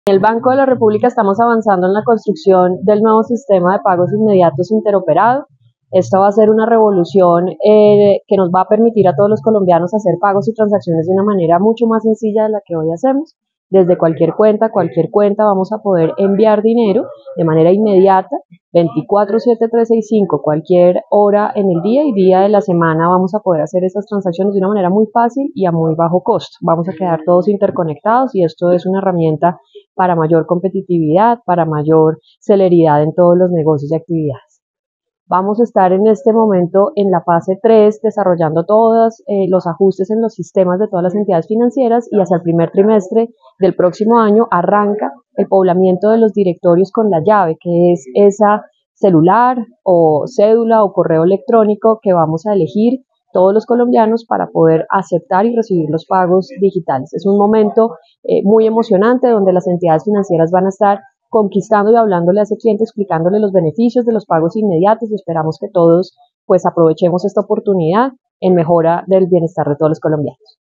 En el Banco de la República estamos avanzando en la construcción del nuevo sistema de pagos inmediatos interoperado. Esto va a ser una revolución que nos va a permitir a todos los colombianos hacer pagos y transacciones de una manera mucho más sencilla de la que hoy hacemos. Desde cualquier cuenta, vamos a poder enviar dinero de manera inmediata, 24/7/365, cualquier hora en el día y día de la semana vamos a poder hacer estas transacciones de una manera muy fácil y a muy bajo costo. Vamos a quedar todos interconectados y esto es una herramienta para mayor competitividad, para mayor celeridad en todos los negocios y actividades. Vamos a estar en este momento en la fase 3 desarrollando todos los ajustes en los sistemas de todas las entidades financieras y hacia el primer trimestre del próximo año arranca el poblamiento de los directorios con la llave, que es esa celular o cédula o correo electrónico que vamos a elegir todos los colombianos para poder aceptar y recibir los pagos digitales. Es un momento muy emocionante donde las entidades financieras van a estar conquistando y hablándole a ese cliente, explicándole los beneficios de los pagos inmediatos y esperamos que todos pues aprovechemos esta oportunidad en mejora del bienestar de todos los colombianos.